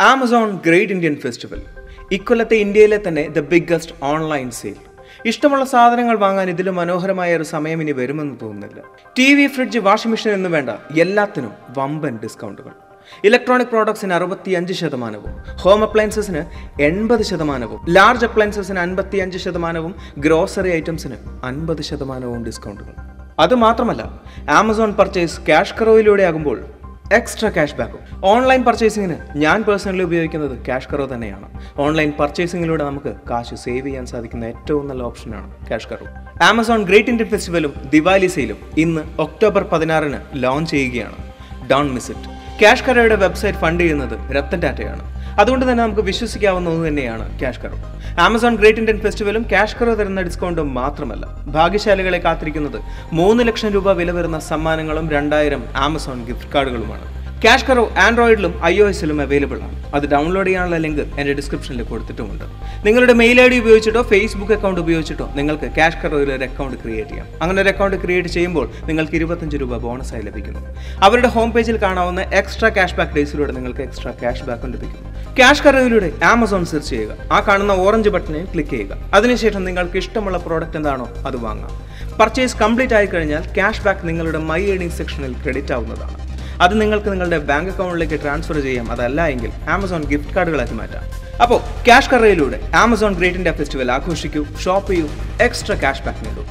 Amazon great Indian festival ഇക്കൊല്ലത്തെ ഇന്ത്യയിലെ തന്നെ ദ ബിഗ്ഗസ്റ്റ് ഓൺലൈൻ സെയിൽ. ഇഷ്ടമുള്ള സാധനങ്ങൾ വാങ്ങാൻ ഇതിലും മനോഹരമായ ഒരു സമയം ഇനി വരുമെന്ന് തോന്നുന്നില്ല. TV, ഫ്രിഡ്ജ്, വാഷിംഗ് മെഷീൻ എന്ന് വേണ്ട എല്ലാത്തിനും വമ്പൻ ഡിസ്കൗണ്ടുകൾ. ഇലക്ട്രോണിക് പ്രോഡക്ട്സിന് 65%, ഹോം അപ്ലയൻസസിന് 80%, ലാർജ് അപ്ലയൻസസിന് 55%, ഗ്രോസറി ഐറ്റംസിന് 50% ഡിസ്കൗണ്ടുകൾ. അതുമാത്രമല്ല, ആമസോൺ പർച്ചേസ് ക്യാഷ് കറോയിലൂടെ ആകുമ്പോൾ എക്സ്ട്രാ ക്യാഷ് ബാക്കും. ഓൺലൈൻ പർച്ചേസിങ്ങിന് ഞാൻ പേഴ്സണലി ഉപയോഗിക്കുന്നത് ക്യാഷ് കറോ തന്നെയാണ്. ഓൺലൈൻ പർച്ചേസിങ്ങിലൂടെ നമുക്ക് കാശ് സേവ് ചെയ്യാൻ സാധിക്കുന്ന ഏറ്റവും നല്ല ഓപ്ഷനാണ് CashKaro. Amazon great Indian ഫെസ്റ്റിവലും ദിവാലി സെയിലും ഇന്ന് ഒക്ടോബർ 16 ലോഞ്ച് ചെയ്യുകയാണ്. Don't miss it. ക്യാഷ് കറോയുടെ വെബ്സൈറ്റ് ഫണ്ട് ചെയ്യുന്നത് രത്തൻ ടാറ്റയാണ്. അതുകൊണ്ട് തന്നെ നമുക്ക് വിശ്വസിക്കാവുന്ന ഒന്ന് തന്നെയാണ് CashKaro. Amazon great Indian ഫെസ്റ്റിവലും ക്യാഷ് കറോ തരുന്ന ഡിസ്കൗണ്ടും മാത്രമല്ല, ഭാഗ്യശാലികളെ കാത്തിരിക്കുന്നത് 3 ലക്ഷം രൂപ വില വരുന്ന സമ്മാനങ്ങളും 2000 ആമസോൺ ഗിഫ്റ്റ് കാർഡുകളുമാണ്. ക്യാഷ് കറോ ആൻഡ്രോയിഡിലും iOSലും അവൈലബിൾ ആണ്. അത് ഡൗൺലോഡ് ചെയ്യാനുള്ള ലിങ്ക് എൻ്റെ ഡിസ്ക്രിപ്ഷനിൽ കൊടുത്തിട്ടുമുണ്ട്. നിങ്ങളുടെ മെയിൽ ID ഉപയോഗിച്ചിട്ടോ ഫേസ്ബുക്ക് അക്കൗണ്ട് ഉപയോഗിച്ചിട്ടോ നിങ്ങൾക്ക് ക്യാഷ് കറോയിൽ ഒരു അക്കൗണ്ട് ക്രിയേറ്റ് ചെയ്യാം. അങ്ങനെ ഒരു അക്കൗണ്ട് ക്രിയേറ്റ് ചെയ്യുമ്പോൾ നിങ്ങൾക്ക് 25 രൂപ ബോണസായി ലഭിക്കുന്നു. അവരുടെ ഹോം പേജിൽ കാണാവുന്ന എക്സ്ട്രാ ക്യാഷ് ബാക്ക് ഡേയ്സിലൂടെ നിങ്ങൾക്ക് എക്സ്ട്രാ ക്യാഷ് ബാക്കും ലഭിക്കുന്നു. ക്യാഷ് കറോയിലൂടെ ആമസോൺ സെർച്ച് ചെയ്യുക. ആ കാണുന്ന ഓറഞ്ച് ബട്ടണിൽ ക്ലിക്ക് ചെയ്യുക. അതിനുശേഷം നിങ്ങൾക്ക് ഇഷ്ടമുള്ള പ്രോഡക്റ്റ് എന്താണോ അത് വാങ്ങാം. പർച്ചേസ് കംപ്ലീറ്റ് ആയി കഴിഞ്ഞാൽ ക്യാഷ് ബാക്ക് നിങ്ങളുടെ മൈ ഏണിംഗ് സെക്ഷനിൽ ക്രെഡിറ്റ് ആവുന്നതാണ്. അത് നിങ്ങൾക്ക് നിങ്ങളുടെ ബാങ്ക് അക്കൗണ്ടിലേക്ക് ട്രാൻസ്ഫർ ചെയ്യാം. അതല്ല എങ്കിൽ ആമസോൺ ഗിഫ്റ്റ് കാർഡുകളാക്കി മാറ്റാം. അപ്പോൾ ക്യാഷ് കറോയിലൂടെ ആമസോൺ ഗ്രേറ്റ് ഇന്ത്യ ഫെസ്റ്റിവൽ ആഘോഷിക്കൂ, ഷോപ്പ് ചെയ്യൂ, എക്സ്ട്രാ ക്യാഷ് ബാക്ക് നേടൂ.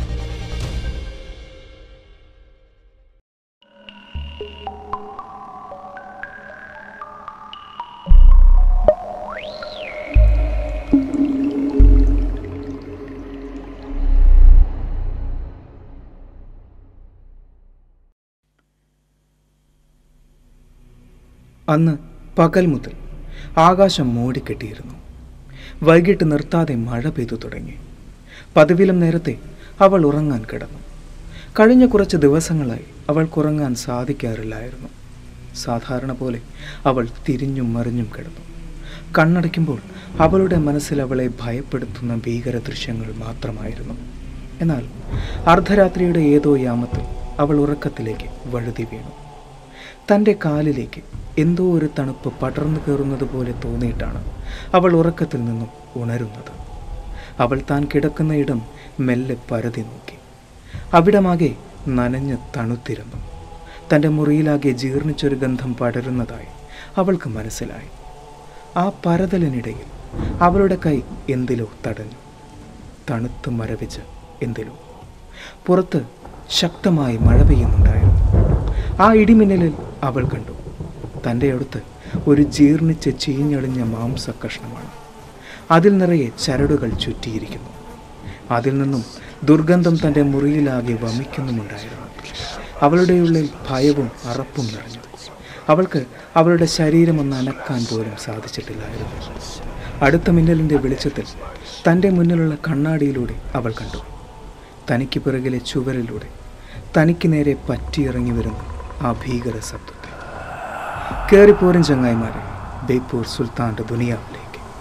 അന്ന് പകൽ മുതൽ ആകാശം മൂടിക്കെട്ടിയിരുന്നു. വൈകിട്ട് നിർത്താതെ മഴ പെയ്തു തുടങ്ങി. പതിവിലും നേരത്തെ അവൾ ഉറങ്ങാൻ കിടന്നു. കഴിഞ്ഞ കുറച്ച് ദിവസങ്ങളായി അവൾക്കുറങ്ങാൻ സാധിക്കാറില്ലായിരുന്നു. സാധാരണ പോലെ അവൾ തിരിഞ്ഞും മറിഞ്ഞും കിടന്നു. കണ്ണടയ്ക്കുമ്പോൾ അവളുടെ മനസ്സിൽ അവളെ ഭയപ്പെടുത്തുന്ന ഭീകര ദൃശ്യങ്ങൾ മാത്രമായിരുന്നു. എന്നാൽ അർദ്ധരാത്രിയുടെ ഏതോ യാമത്തിൽ അവൾ ഉറക്കത്തിലേക്ക് വഴുതി വീണു. തൻ്റെ കാലിലേക്ക് എന്തോ ഒരു തണുപ്പ് പടർന്നു കയറുന്നത് പോലെ തോന്നിയിട്ടാണ് അവൾ ഉറക്കത്തിൽ നിന്നും ഉണരുന്നത്. അവൾ താൻ കിടക്കുന്ന ഇടം മെല്ലെ പരതി നോക്കി. അവിടമാകെ നനഞ്ഞ് തണുത്തിരുന്നു. തൻ്റെ മുറിയിലാകെ ജീർണിച്ചൊരു ഗന്ധം പടരുന്നതായി അവൾക്ക് മനസ്സിലായി. ആ പരതലിനിടയിൽ അവളുടെ കൈ എന്തിലോ തടഞ്ഞു. തണുത്ത് മരവിച്ച് എന്തിലോ. പുറത്ത് ശക്തമായി മഴ പെയ്യുന്നുണ്ടായിരുന്നു. ആ ഇടിമിന്നലിൽ അവൾ കണ്ടു, തൻ്റെ അടുത്ത് ഒരു ജീർണിച്ച് ചീഞ്ഞളിഞ്ഞ മാംസ കഷ്ണമാണ്. അതിൽ നിറയെ ചരടുകൾ ചുറ്റിയിരിക്കുന്നു. അതിൽ നിന്നും ദുർഗന്ധം തൻ്റെ മുറിയിലാകെ വമിക്കുന്നുമുണ്ടായിരുന്നു. അവളുടെ ഉള്ളിൽ ഭയവും അറപ്പും നിറഞ്ഞു. അവൾക്ക് അവളുടെ ശരീരം ഒന്ന് അനക്കാൻ പോലും സാധിച്ചിട്ടില്ലായിരുന്നു. അടുത്ത മിന്നലിൻ്റെ വെളിച്ചത്തിൽ തൻ്റെ മുന്നിലുള്ള കണ്ണാടിയിലൂടെ അവൾ കണ്ടു, തനിക്ക് പിറകിലെ ചുവരിലൂടെ തനിക്ക് നേരെ പറ്റിയിറങ്ങി വരുന്ന ആ ഭീകര ശബ്ദത്തെ. കയറിപ്പോരും ചങ്ങായിമാരെ ബേപ്പൂർ സുൽത്താൻ്റെ ദുനിയാവിലേക്ക്.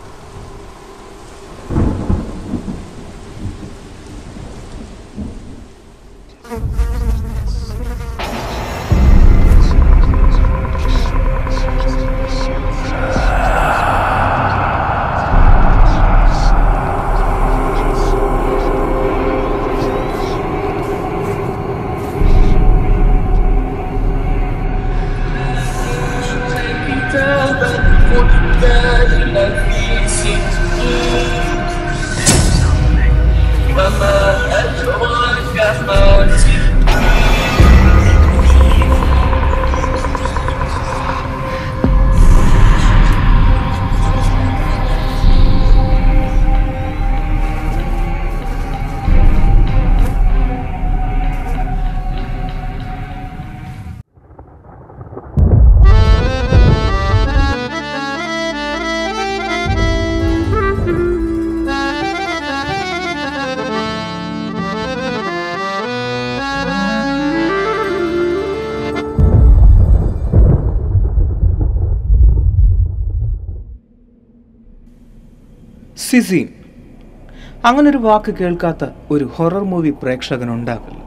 സിസീൻ. അങ്ങനൊരു വാക്ക് കേൾക്കാത്ത ഒരു ഹൊറർ മൂവി പ്രേക്ഷകനുണ്ടാവില്ല.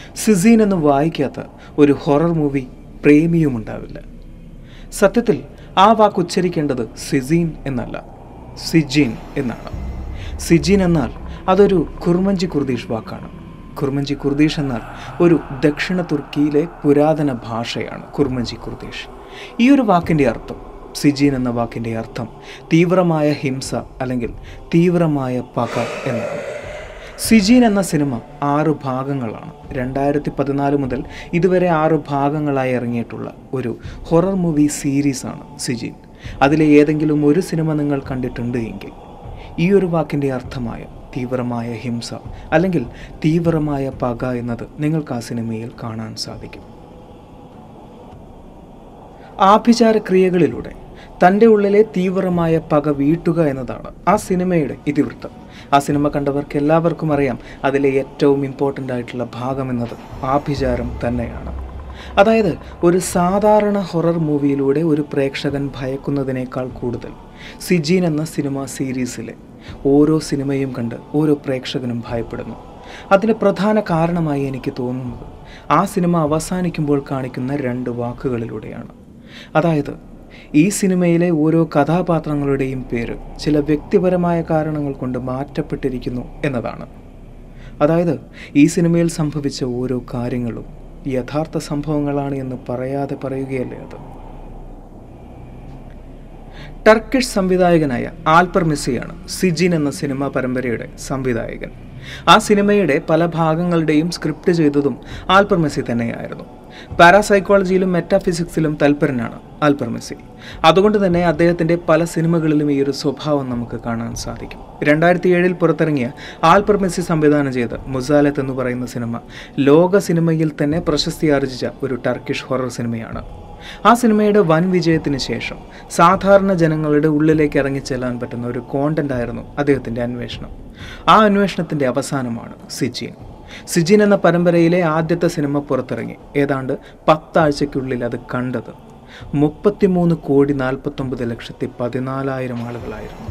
സിസീൻ എന്ന് വായിക്കാത്ത ഒരു ഹൊറർ മൂവി പ്രേമിയും ഉണ്ടാവില്ല. സത്യത്തിൽ ആ വാക്ക് ഉച്ചരിക്കേണ്ടത് സിജീൻ എന്നല്ല, സിജീൻ എന്നാണ്. സിജീൻ എന്നാൽ അതൊരു കുർമഞ്ചി കുർദീഷ് വാക്കാണ്. കുർമഞ്ചി കുർദീഷ് എന്നാൽ ഒരു ദക്ഷിണ തുർക്കിയിലെ പുരാതന ഭാഷയാണ് കുർമഞ്ചി കുർദീഷ്. ഈ ഒരു വാക്കിൻ്റെ അർത്ഥം, സിജീൻ എന്ന വാക്കിൻ്റെ അർത്ഥം തീവ്രമായ ഹിംസ അല്ലെങ്കിൽ തീവ്രമായ പക എന്നാണ്. സിജീൻ എന്ന സിനിമ 6 ഭാഗങ്ങളാണ്. 2014 മുതൽ ഇതുവരെ 6 ഭാഗങ്ങളായി ഇറങ്ങിയിട്ടുള്ള ഒരു ഹൊറർ മൂവി സീരീസാണ് സിജീൻ. അതിലെ ഏതെങ്കിലും ഒരു സിനിമ നിങ്ങൾ കണ്ടിട്ടുണ്ട് എങ്കിൽ ഈ ഒരു വാക്കിൻ്റെ അർത്ഥമായ തീവ്രമായ ഹിംസ അല്ലെങ്കിൽ തീവ്രമായ പക എന്നത് നിങ്ങൾക്ക് ആ സിനിമയിൽ കാണാൻ സാധിക്കും. ആഭിചാര ക്രിയകളിലൂടെ തൻ്റെ ഉള്ളിലെ തീവ്രമായ പക വീട്ടുക എന്നതാണ് ആ സിനിമയുടെ ഇതിവൃത്തം. ആ സിനിമ കണ്ടവർക്ക് എല്ലാവർക്കും അറിയാം, അതിലെ ഏറ്റവും ഇമ്പോർട്ടൻ്റ് ആയിട്ടുള്ള ഭാഗം എന്നത് ആഭിചാരം തന്നെയാണ്. അതായത് ഒരു സാധാരണ ഹൊറർ മൂവിയിലൂടെ ഒരു പ്രേക്ഷകൻ ഭയക്കുന്നതിനേക്കാൾ കൂടുതൽ സിജീൻ എന്ന സിനിമ സീരീസിലെ ഓരോ സിനിമയും കണ്ട് ഓരോ പ്രേക്ഷകനും ഭയപ്പെടുന്നു. അതിന് പ്രധാന കാരണമായി എനിക്ക് തോന്നുന്നത് ആ സിനിമ അവസാനിക്കുമ്പോൾ കാണിക്കുന്ന 2 വാക്കുകളിലൂടെയാണ്. അതായത് ഈ സിനിമയിലെ ഓരോ കഥാപാത്രങ്ങളുടെയും പേര് ചില വ്യക്തിപരമായ കാരണങ്ങൾ കൊണ്ട് മാറ്റപ്പെട്ടിരിക്കുന്നു എന്നതാണ്. അതായത് ഈ സിനിമയിൽ സംഭവിച്ച ഓരോ കാര്യങ്ങളും യഥാർത്ഥ സംഭവങ്ങളാണ് എന്ന് പറയാതെ പറയുകയല്ലേ അത്. ടർക്കിഷ് സംവിധായകനായ ആൽപർ മെസ്സിയാണ് സിജീൻ എന്ന സിനിമാ പരമ്പരയുടെ സംവിധായകൻ. ആ സിനിമയുടെ പല ഭാഗങ്ങളുടെയും സ്ക്രിപ്റ്റ് ചെയ്തതും ആൽപർ മെസ്സി തന്നെയായിരുന്നു. പാരാസൈക്കോളജിയിലും മെറ്റാഫിസിക്സിലും തൽപരനാണ് ആൽപർ മെസ്സി. അതുകൊണ്ട് തന്നെ അദ്ദേഹത്തിൻ്റെ പല സിനിമകളിലും ഈ ഒരു സ്വഭാവം നമുക്ക് കാണാൻ സാധിക്കും. 2007 പുറത്തിറങ്ങിയ ആൽപർ മെസ്സി സംവിധാനം ചെയ്ത മുസാലത്ത് എന്ന് പറയുന്ന സിനിമ ലോക സിനിമയിൽ തന്നെ പ്രശസ്തി ആർജിച്ച ഒരു ടർക്കിഷ് ഹൊറർ സിനിമയാണ്. ആ സിനിമയുടെ വൻ വിജയത്തിന് ശേഷം സാധാരണ ജനങ്ങളുടെ ഉള്ളിലേക്ക് ഇറങ്ങിച്ചെല്ലാൻ പറ്റുന്ന ഒരു കോണ്ടന്റ് ആയിരുന്നു അദ്ദേഹത്തിൻ്റെ അന്വേഷണം. ആ അന്വേഷണത്തിൻ്റെ അവസാനമാണ് സിജീൻ. സിജീൻ എന്ന പരമ്പരയിലെ ആദ്യത്തെ സിനിമ പുറത്തിറങ്ങി ഏതാണ്ട് 10 ആഴ്ചയ്ക്കുള്ളിൽ അത് കണ്ടത് 33,49,14,000 ആളുകളായിരുന്നു.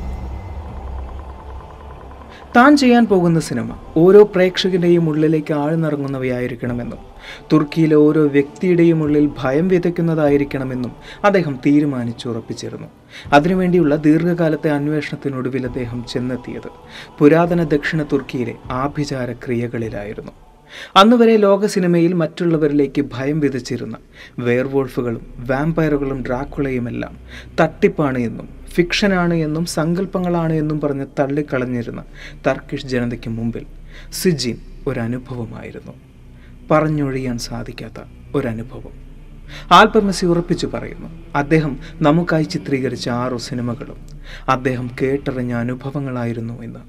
താൻ ചെയ്യാൻ പോകുന്ന സിനിമ ഓരോ പ്രേക്ഷകൻ്റെയും ഉള്ളിലേക്ക് ആഴ്ന്നിറങ്ങുന്നവയായിരിക്കണമെന്നും തുർക്കിയിലെ ഓരോ വ്യക്തിയുടെയും ഉള്ളിൽ ഭയം വിതയ്ക്കുന്നതായിരിക്കണമെന്നും അദ്ദേഹം തീരുമാനിച്ചുറപ്പിച്ചിരുന്നു. അതിനുവേണ്ടിയുള്ള ദീർഘകാലത്തെ അന്വേഷണത്തിനൊടുവിൽ അദ്ദേഹം ചെന്നെത്തിയത് പുരാതന ദക്ഷിണ തുർക്കിയിലെ ആഭിചാര ക്രിയകളിലായിരുന്നു. അന്നുവരെ ലോക സിനിമയിൽ മറ്റുള്ളവരിലേക്ക് ഭയം വിതച്ചിരുന്ന വെയർവോൾഫുകളും വാമ്പയറുകളും ഡ്രാക്കുളയുമെല്ലാം തട്ടിപ്പാണ് എന്നും ഫിക്ഷനാണ് എന്നും സങ്കല്പങ്ങളാണ് എന്നും പറഞ്ഞ് തള്ളിക്കളഞ്ഞിരുന്ന ടർക്കിഷ് ജനതയ്ക്ക് മുമ്പിൽ സിജീൻ ഒരനുഭവമായിരുന്നു. പറഞ്ഞൊഴിയാൻ സാധിക്കാത്ത ഒരനുഭവം. ആൽപർ മെസ്സി ഉറപ്പിച്ചു പറയുന്നു, അദ്ദേഹം നമുക്കായി ചിത്രീകരിച്ച 6 സിനിമകളും അദ്ദേഹം കേട്ടറിഞ്ഞ അനുഭവങ്ങളായിരുന്നു എന്ന്.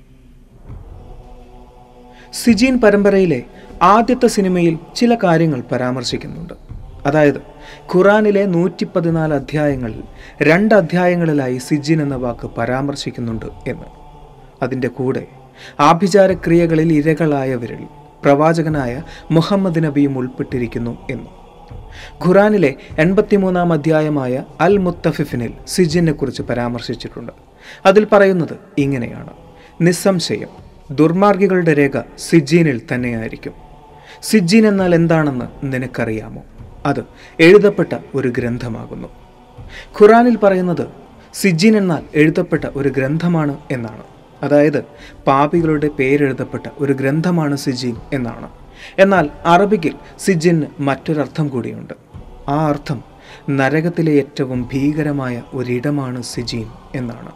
സിജീൻ പരമ്പരയിലെ ആദ്യത്തെ സിനിമയിൽ ചില കാര്യങ്ങൾ പരാമർശിക്കുന്നുണ്ട്. അതായത് ഖുറാനിലെ 114 അധ്യായങ്ങളിൽ 2 അധ്യായങ്ങളിലായി സിജീൻ എന്ന വാക്ക് പരാമർശിക്കുന്നുണ്ട് എന്ന്. അതിൻ്റെ കൂടെ ആഭിചാര ക്രിയകളിൽ ഇരകളായവരിൽ പ്രവാചകനായ മുഹമ്മദ് നബിയും ഉൾപ്പെട്ടിരിക്കുന്നു എന്നും. ഖുറാനിലെ 83-ാം അധ്യായമായ അൽ മുത്തഫിഫിനിൽ സിജീനെ കുറിച്ച് പരാമർശിച്ചിട്ടുണ്ട്. അതിൽ പറയുന്നത് ഇങ്ങനെയാണ്: നിസ്സംശയം ദുർമാർഗികളുടെ രേഖ സിജീനിൽ തന്നെയായിരിക്കും. സിജീൻ എന്നാൽ എന്താണെന്ന് നിനക്കറിയാമോ? അത് എഴുതപ്പെട്ട ഒരു ഗ്രന്ഥമാകുന്നു. ഖുറാനിൽ പറയുന്നത് സിജീൻ എന്നാൽ എഴുതപ്പെട്ട ഒരു ഗ്രന്ഥമാണ് എന്നാണ്. അതായത് പാപികളുടെ പേരെഴുതപ്പെട്ട ഒരു ഗ്രന്ഥമാണ് സിജീൻ എന്നാണ്. എന്നാൽ അറബിക്കിൽ സിജീന് മറ്റൊരർത്ഥം കൂടിയുണ്ട്. ആ അർത്ഥം നരകത്തിലെ ഏറ്റവും ഭീകരമായ ഒരിടമാണ് സിജീൻ എന്നാണ്.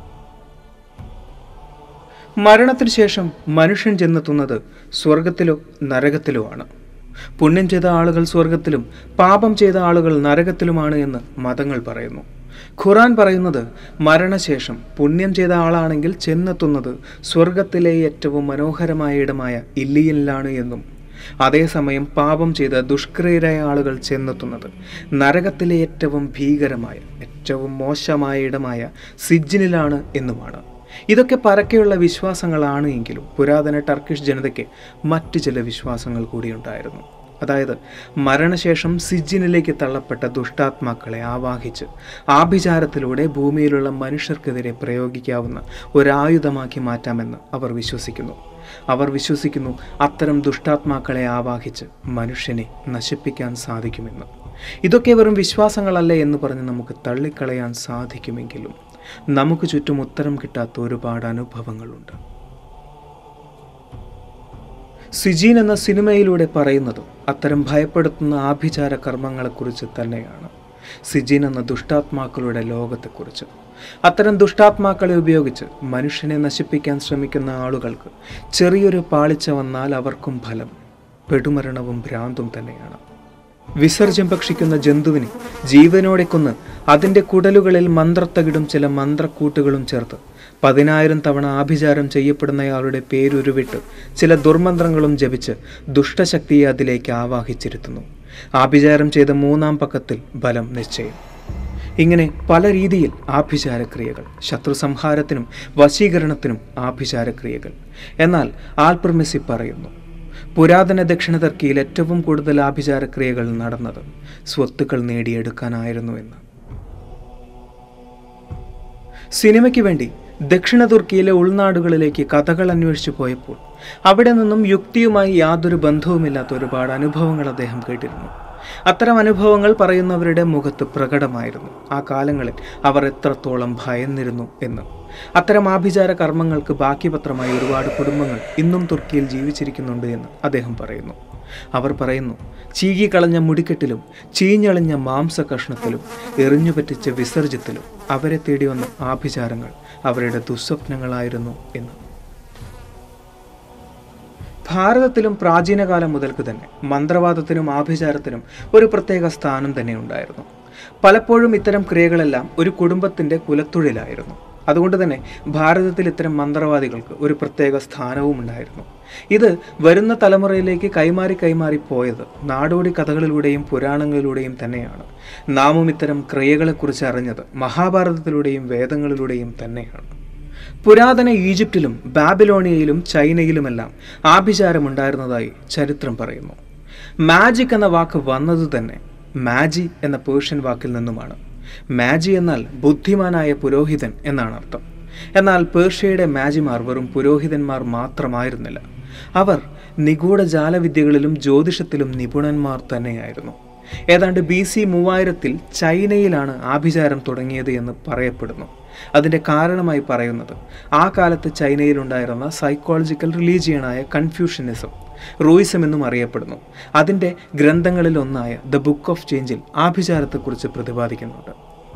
മരണത്തിന് ശേഷം മനുഷ്യൻ ചെന്നെത്തുന്നത് സ്വർഗത്തിലോ നരകത്തിലോ ആണ്. പുണ്യം ചെയ്ത ആളുകൾ സ്വർഗത്തിലും പാപം ചെയ്ത ആളുകൾ നരകത്തിലുമാണ് എന്ന് മതങ്ങൾ പറയുന്നു. ഖുറാൻ പറയുന്നത് മരണശേഷം പുണ്യം ചെയ്ത ആളാണെങ്കിൽ ചെന്നെത്തുന്നത് സ്വർഗത്തിലെ ഏറ്റവും മനോഹരമായ ഇടമായ ഇല്ലിയിലാണ് എന്നും, അതേസമയം പാപം ചെയ്ത ദുഷ്കൃതരായ ആളുകൾ ചെന്നെത്തുന്നത് നരകത്തിലെ ഏറ്റവും ഭീകരമായ ഏറ്റവും മോശമായ ഇടമായ സിജ്ജിനിലാണ് എന്നുമാണ്. ഇതൊക്കെ പരക്കെയുള്ള വിശ്വാസങ്ങളാണ് എങ്കിലും പുരാതന ടർക്കിഷ് ജനതയ്ക്ക് മറ്റ് ചില വിശ്വാസങ്ങൾ കൂടിയുണ്ടായിരുന്നു. അതായത് മരണശേഷം സിജ്ജിനിലേക്ക് തള്ളപ്പെട്ട ദുഷ്ടാത്മാക്കളെ ആവാഹിച്ച് ആഭിചാരത്തിലൂടെ ഭൂമിയിലുള്ള മനുഷ്യർക്കെതിരെ പ്രയോഗിക്കാവുന്ന ഒരായുധമാക്കി മാറ്റാമെന്ന് അവർ വിശ്വസിക്കുന്നു. അത്തരം ദുഷ്ടാത്മാക്കളെ ആവാഹിച്ച് മനുഷ്യനെ നശിപ്പിക്കാൻ സാധിക്കുമെന്ന്. ഇതൊക്കെ വെറും വിശ്വാസങ്ങളല്ലേ എന്ന് പറഞ്ഞ് നമുക്ക് തള്ളിക്കളയാൻ സാധിക്കുമെങ്കിലും നമുക്ക് ചുറ്റും ഉത്തരം കിട്ടാത്ത ഒരുപാട് അനുഭവങ്ങളുണ്ട്. സിജീൻ എന്ന സിനിമയിലൂടെ പറയുന്നതും അത്തരം ഭയപ്പെടുത്തുന്ന ആഭിചാര കർമ്മങ്ങളെക്കുറിച്ച് തന്നെയാണ്. സിജീൻ എന്ന ദുഷ്ടാത്മാക്കളുടെ ലോകത്തെക്കുറിച്ച്. അത്തരം ദുഷ്ടാത്മാക്കളെ ഉപയോഗിച്ച് മനുഷ്യനെ നശിപ്പിക്കാൻ ശ്രമിക്കുന്ന ആളുകൾക്ക് ചെറിയൊരു പാളിച്ച വന്നാൽ അവർക്കും ഫലം പെടുമരണവും ഭ്രാന്തും തന്നെയാണ്. വിസർജ്യം ഭക്ഷിക്കുന്ന ജന്തുവിനെ ജീവനോടെ കൊന്ന് അതിൻ്റെ കുടലുകളിൽ മന്ത്രത്തകിടും ചില മന്ത്രക്കൂട്ടുകളും ചേർത്ത് 10,000 തവണ ആഭിചാരം ചെയ്യപ്പെടുന്നയാളുടെ പേരുരുവിട്ട് ചില ദുർമന്ത്രങ്ങളും ജപിച്ച് ദുഷ്ടശക്തിയെ അതിലേക്ക് ആവാഹിച്ചിരുത്തുന്നു. ആഭിചാരം ചെയ്ത 3-ാം പക്കത്തിൽ ബലം നിശ്ചയം. ഇങ്ങനെ പല രീതിയിൽ ആഭിചാരക്രിയകൾ, ശത്രു സംഹാരത്തിനും വശീകരണത്തിനും ആഭിചാരക്രിയകൾ. എന്നാൽ ആൽപർമെസി പറയുന്നു, പുരാതന ദക്ഷിണ ടർക്കിയിൽ ഏറ്റവും കൂടുതൽ ആഭിചാരക്രിയകൾ നടന്നത് സ്വത്തുക്കൾ നേടിയെടുക്കാനായിരുന്നു എന്ന്. സിനിമയ്ക്ക് വേണ്ടി ദക്ഷിണ തുർക്കിയിലെ ഉൾനാടുകളിലേക്ക് കഥകൾ അന്വേഷിച്ചു പോയപ്പോൾ അവിടെ നിന്നും യുക്തിയുമായി യാതൊരു ബന്ധവുമില്ലാത്ത ഒരുപാട് അനുഭവങ്ങൾ അദ്ദേഹം കേട്ടിരുന്നു. അത്തരം അനുഭവങ്ങൾ പറയുന്നവരുടെ മുഖത്ത് പ്രകടമായിരുന്നു ആ കാലങ്ങളിൽ അവർ എത്രത്തോളം ഭയന്നിരുന്നു എന്ന്. അത്തരം ആഭിചാര കർമ്മങ്ങൾക്ക് ബാക്കിപത്രമായി ഒരുപാട് കുടുംബങ്ങൾ ഇന്നും തുർക്കിയിൽ ജീവിച്ചിരിക്കുന്നുണ്ട് എന്ന് അദ്ദേഹം പറയുന്നു. അവർ പറയുന്നു, ചീകിക്കളഞ്ഞ മുടിക്കെട്ടിലും ചീഞ്ഞളിഞ്ഞ മാംസ കഷ്ണത്തിലും എറിഞ്ഞു പറ്റിച്ച വിസർജ്യത്തിലും അവരെ തേടി വന്ന ആഭിചാരങ്ങൾ അവരുടെ ദുസ്വപ്നങ്ങളായിരുന്നു എന്ന്. ഭാരതത്തിലും പ്രാചീനകാലം മുതൽക്ക് തന്നെ മന്ത്രവാദത്തിനും ആഭിചാരത്തിനും ഒരു പ്രത്യേക സ്ഥാനം തന്നെ ഉണ്ടായിരുന്നു. പലപ്പോഴും ഇത്തരം ക്രിയകളെല്ലാം ഒരു കുടുംബത്തിൻ്റെ കുലത്തൊഴിലായിരുന്നു. അതുകൊണ്ട് തന്നെ ഭാരതത്തിൽ ഇത്തരം മന്ത്രവാദികൾക്ക് ഒരു പ്രത്യേക സ്ഥാനവും ഉണ്ടായിരുന്നു. ഇത് വരുന്ന തലമുറയിലേക്ക് കൈമാറി പോയത് നാടോടി കഥകളിലൂടെയും പുരാണങ്ങളിലൂടെയും തന്നെയാണ്. നാമും ഇത്തരം ക്രിയകളെക്കുറിച്ച് അറിഞ്ഞത് മഹാഭാരതത്തിലൂടെയും വേദങ്ങളിലൂടെയും തന്നെയാണ്. പുരാതന ഈജിപ്തിലും ബാബിലോണിയയിലും ചൈനയിലുമെല്ലാം ആഭിചാരമുണ്ടായിരുന്നതായി ചരിത്രം പറയുന്നു. മാജിക് എന്ന വാക്ക് വന്നത് തന്നെ മാജി എന്ന പേർഷ്യൻ വാക്കിൽ നിന്നുമാണ്. മാജി എന്നാൽ ബുദ്ധിമാനായ പുരോഹിതൻ എന്നാണ് അർത്ഥം. എന്നാൽ പേർഷ്യയുടെ മാജിമാർ വെറും പുരോഹിതന്മാർ മാത്രമായിരുന്നില്ല. അവർ നിഗൂഢ ജാലവിദ്യകളിലും ജ്യോതിഷത്തിലും നിപുണന്മാർ തന്നെയായിരുന്നു. ഏതാണ്ട് BC 3000-ൽ ചൈനയിലാണ് ആഭിചാരം തുടങ്ങിയത് എന്ന് പറയപ്പെടുന്നു. അതിൻ്റെ കാരണമായി പറയുന്നത് ആ കാലത്ത് ചൈനയിലുണ്ടായിരുന്ന സൈക്കോളജിക്കൽ റിലീജിയനായ കൺഫ്യൂഷനിസം, റൂയിസം എന്നും അറിയപ്പെടുന്നു. അതിൻ്റെ ഗ്രന്ഥങ്ങളിൽ ഒന്നായ ദ ബുക്ക് ഓഫ് ചേഞ്ചിൽ ആഭിചാരത്തെക്കുറിച്ച് പ്രതിപാദിക്കുന്നുണ്ട്.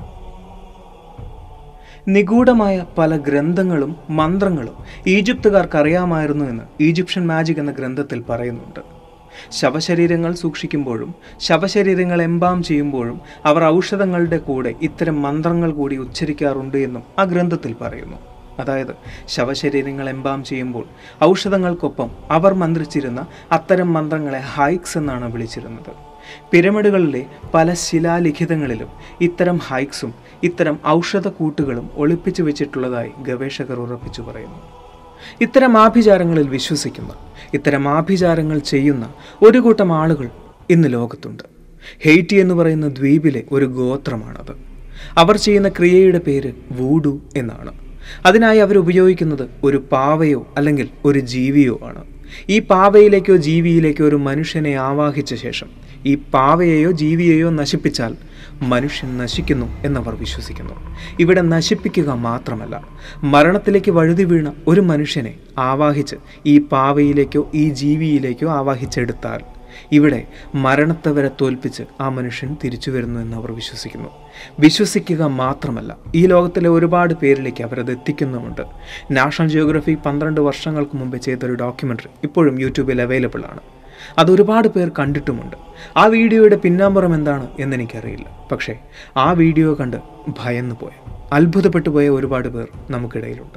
നിഗൂഢമായ പല ഗ്രന്ഥങ്ങളും മന്ത്രങ്ങളും ഈജിപ്തുകാർക്ക് അറിയാമായിരുന്നു എന്ന് ഈജിപ്ഷ്യൻ മാജിക് എന്ന ഗ്രന്ഥത്തിൽ പറയുന്നുണ്ട്. ശവശരീരങ്ങൾ സൂക്ഷിക്കുമ്പോഴും ശവശരീരങ്ങൾ എംബാം ചെയ്യുമ്പോഴും അവർ ഔഷധങ്ങളുടെ കൂടെ ഇത്തരം മന്ത്രങ്ങൾ കൂടി ഉച്ചരിക്കാറുണ്ട് എന്നും ആ ഗ്രന്ഥത്തിൽ പറയുന്നു. അതായത് ശവശരീരങ്ങൾ എംബാം ചെയ്യുമ്പോൾ ഔഷധങ്ങൾക്കൊപ്പം അവർ മന്ത്രിച്ചിരുന്ന അത്തരം മന്ത്രങ്ങളെ ഹൈക്സ് എന്നാണ് വിളിച്ചിരുന്നത്. പിരമിഡുകളിലെ പല ശിലാലിഖിതങ്ങളിലും ഇത്തരം ഹൈക്സും ഇത്തരം ഔഷധക്കൂട്ടുകളും ഒളിപ്പിച്ചു വെച്ചിട്ടുള്ളതായി ഗവേഷകർ ഉറപ്പിച്ചു പറയുന്നു. ഇത്തരം ആഭിചാരങ്ങളിൽ വിശ്വസിക്കുന്ന, ഇത്തരം ആഭിചാരങ്ങൾ ചെയ്യുന്ന ഒരു കൂട്ടം ആളുകൾ ഇന്ന് ലോകത്തുണ്ട്. ഹെയ്റ്റി എന്ന് പറയുന്ന ദ്വീപിലെ ഒരു ഗോത്രമാണത്. അവർ ചെയ്യുന്ന ക്രിയയുടെ പേര് വൂഡു എന്നാണ്. അതിനായി അവർ ഉപയോഗിക്കുന്നത് ഒരു പാവയോ അല്ലെങ്കിൽ ഒരു ജീവിയോ ആണ്. ഈ പാവയിലേക്കോ ജീവിയിലേക്കോ ഒരു മനുഷ്യനെ ആവാഹിച്ച ശേഷം ഈ പാവയെയോ ജീവിയെയോ നശിപ്പിച്ചാൽ മനുഷ്യൻ നശിക്കുന്നു എന്നവർ വിശ്വസിക്കുന്നു. ഇവിടെ നശിപ്പിക്കുക മാത്രമല്ല, മരണത്തിലേക്ക് വഴുതി വീണ ഒരു മനുഷ്യനെ ആവാഹിച്ച് ഈ പാവയിലേക്കോ ഈ ജീവിയിലേക്കോ ആവാഹിച്ചെടുത്താൽ ഇവിടെ മരണത്തെ വരെ തോൽപ്പിച്ച് ആ മനുഷ്യൻ തിരിച്ചു വരുന്നു എന്നവർ വിശ്വസിക്കുന്നു. വിശ്വസിക്കുക മാത്രമല്ല, ഈ ലോകത്തിലെ ഒരുപാട് പേരിലേക്ക് അവരത് എത്തിക്കുന്നുമുണ്ട്. നാഷണൽ ജിയോഗ്രഫി 12 വർഷങ്ങൾക്ക് മുമ്പ് ചെയ്തൊരു ഡോക്യുമെൻ്ററി ഇപ്പോഴും യൂട്യൂബിൽ അവൈലബിൾ ആണ്. അതൊരുപാട് പേർ കണ്ടിട്ടുമുണ്ട്. ആ വീഡിയോയുടെ പിന്നാമ്പുറം എന്താണ് എന്നെനിക്കറിയില്ല. പക്ഷേ ആ വീഡിയോ കണ്ട് ഭയന്നു പോയ, അത്ഭുതപ്പെട്ടു പോയ ഒരുപാട് പേർ നമുക്കിടയിലുണ്ട്.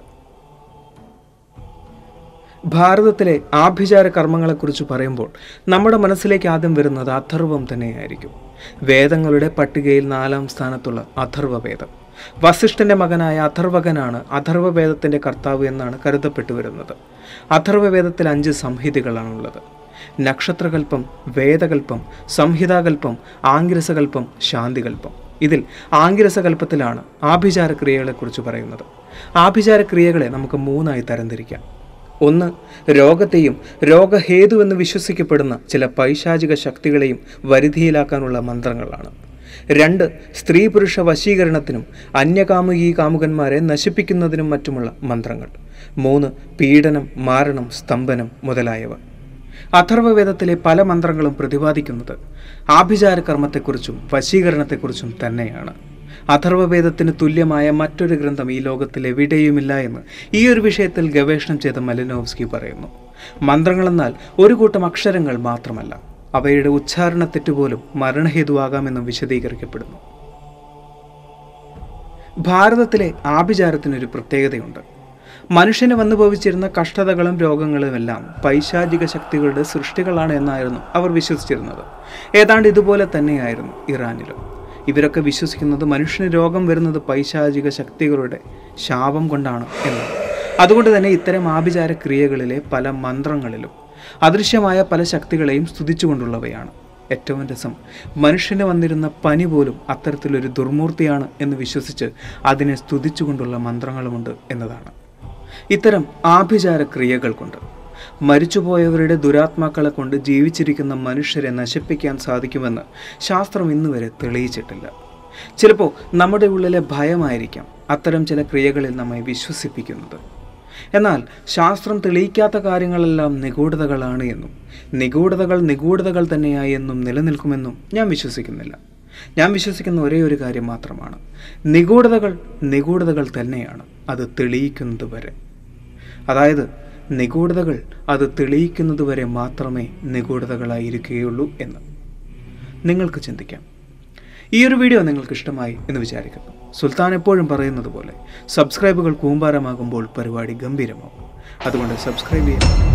ഭാരതത്തിലെ ആഭിചാര കർമ്മങ്ങളെക്കുറിച്ച് പറയുമ്പോൾ നമ്മുടെ മനസ്സിലേക്ക് ആദ്യം വരുന്നത് അഥർവം തന്നെയായിരിക്കും. വേദങ്ങളുടെ പട്ടികയിൽ 4-ാം സ്ഥാനത്തുള്ള അഥർവവേദം. വസിഷ്ഠൻ്റെ മകനായ അഥർവകനാണ് അഥർവവേദത്തിൻ്റെ കർത്താവ് എന്നാണ് കരുതപ്പെട്ടു വരുന്നത്. അഥർവവേദത്തിൽ 5 സംഹിതകളാണുള്ളത്. നക്ഷത്രകൽപ്പം, വേദകൽപ്പം, സംഹിതാകൽപ്പം, ആംഗിരസകൽപ്പം, ശാന്തികൽപ്പം. ഇതിൽ ആംഗിരസകൽപ്പത്തിലാണ് ആഭിചാരക്രിയകളെക്കുറിച്ച് പറയുന്നത്. ആഭിചാരക്രിയകളെ നമുക്ക് 3ആയി തരംതിരിക്കാം. ഒന്ന്, രോഗത്തെയും രോഗഹേതുവെന്ന് വിശ്വസിക്കപ്പെടുന്ന ചില പൈശാചിക ശക്തികളെയും വരുതിയിലാക്കാനുള്ള മന്ത്രങ്ങളാണ്. 2, സ്ത്രീ പുരുഷ വശീകരണത്തിനും അന്യകാമുകി കാമുകന്മാരെ നശിപ്പിക്കുന്നതിനും മറ്റുമുള്ള മന്ത്രങ്ങൾ. 3, പീഡനം, മാരണം, സ്തംഭനം മുതലായവ. അഥർവവേദത്തിലെ പല മന്ത്രങ്ങളും പ്രതിപാദിക്കുന്നത് ആഭിചാരകർമ്മത്തെക്കുറിച്ചും വശീകരണത്തെക്കുറിച്ചും തന്നെയാണ്. അഥർവവേദത്തിന് തുല്യമായ മറ്റൊരു ഗ്രന്ഥം ഈ ലോകത്തിൽ എവിടെയുമില്ല എന്ന് ഈ ഒരു വിഷയത്തിൽ ഗവേഷണം ചെയ്ത മലിനോവ്സ്കി പറയുന്നു. മന്ത്രങ്ങളെന്നാൽ ഒരു കൂട്ടം അക്ഷരങ്ങൾ മാത്രമല്ല, അവയുടെ ഉച്ചാരണ തെറ്റുപോലും മരണഹേതുവാകാമെന്നും വിശദീകരിക്കപ്പെടുന്നു. ഭാരതത്തിലെ ആഭിചാരത്തിനൊരു പ്രത്യേകതയുണ്ട്. മനുഷ്യന് വന്നു ഭവിച്ചിരുന്ന കഷ്ടതകളും രോഗങ്ങളുമെല്ലാം പൈശാചിക ശക്തികളുടെ സൃഷ്ടികളാണ് എന്നായിരുന്നു അവർ വിശ്വസിച്ചിരുന്നത്. ഏതാണ്ട് ഇതുപോലെ തന്നെയായിരുന്നു ഇറാനിലും. ഇവരൊക്കെ വിശ്വസിക്കുന്നത് മനുഷ്യന് രോഗം വരുന്നത് പൈശാചിക ശക്തികളുടെ ശാപം കൊണ്ടാണ് എന്നാണ്. അതുകൊണ്ട് തന്നെ ഇത്തരം ആഭിചാര ക്രിയകളിലെ പല മന്ത്രങ്ങളിലും അദൃശ്യമായ പല ശക്തികളെയും സ്തുതിച്ചുകൊണ്ടുള്ളവയാണ്. ഏറ്റവും രസം, മനുഷ്യന് വന്നിരുന്ന പനി പോലും അത്തരത്തിലൊരു ദുർമൂർത്തിയാണ് എന്ന് വിശ്വസിച്ച് അതിനെ സ്തുതിച്ചുകൊണ്ടുള്ള മന്ത്രങ്ങളുമുണ്ട് എന്നതാണ്. ഇത്തരം ആഭിചാര ക്രിയകൾ കൊണ്ട് മരിച്ചുപോയവരുടെ ദുരാത്മാക്കളെ കൊണ്ട് ജീവിച്ചിരിക്കുന്ന മനുഷ്യരെ നശിപ്പിക്കാൻ സാധിക്കുമെന്ന് ശാസ്ത്രം ഇന്നുവരെ തെളിയിച്ചിട്ടില്ല. ചിലപ്പോൾ നമ്മുടെ ഉള്ളിലെ ഭയമായിരിക്കാം അത്തരം ചില ക്രിയകളിൽ നമ്മെ വിശ്വസിപ്പിക്കുന്നത്. എന്നാൽ ശാസ്ത്രം തെളിയിക്കാത്ത കാര്യങ്ങളെല്ലാം നിഗൂഢതകളാണ് എന്നും നിഗൂഢതകൾ തന്നെയായി എന്നും നിലനിൽക്കുമെന്നും ഞാൻ വിശ്വസിക്കുന്നില്ല. ഞാൻ വിശ്വസിക്കുന്ന ഒരേ ഒരു കാര്യം മാത്രമാണ്, നിഗൂഢതകൾ തന്നെയാണ്, അത് തെളിയിക്കുന്നത് വരെ. അതായത് നിഗൂഢതകൾ അത് തെളിയിക്കുന്നത് വരെ മാത്രമേ നിഗൂഢതകളായിരിക്കുകയുള്ളൂ എന്ന് നിങ്ങൾക്ക് ചിന്തിക്കാം. ഈ ഒരു വീഡിയോ നിങ്ങൾക്ക് ഇഷ്ടമായി എന്ന് വിചാരിക്കുന്നു. സുൽത്താൻ എപ്പോഴും പറയുന്നത് പോലെ സബ്സ്ക്രൈബുകൾ കൂമ്പാരമാകുമ്പോൾ പരിപാടി ഗംഭീരമാകും. അതുകൊണ്ട് സബ്സ്ക്രൈബ് ചെയ്യാം.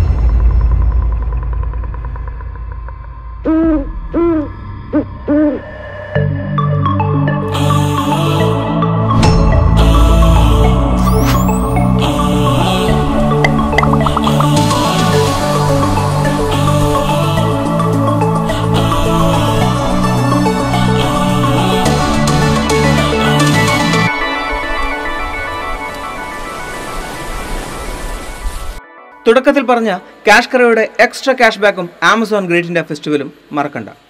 തുടക്കത്തിൽ പറഞ്ഞ ക്യാഷ് കറയുടെ എക്സ്ട്രാ ക്യാഷ് ബാക്കും ആമസോൺ ഗ്രേറ്റ് ഇന്ത്യ ഫെസ്റ്റിവലും മറക്കണ്ട.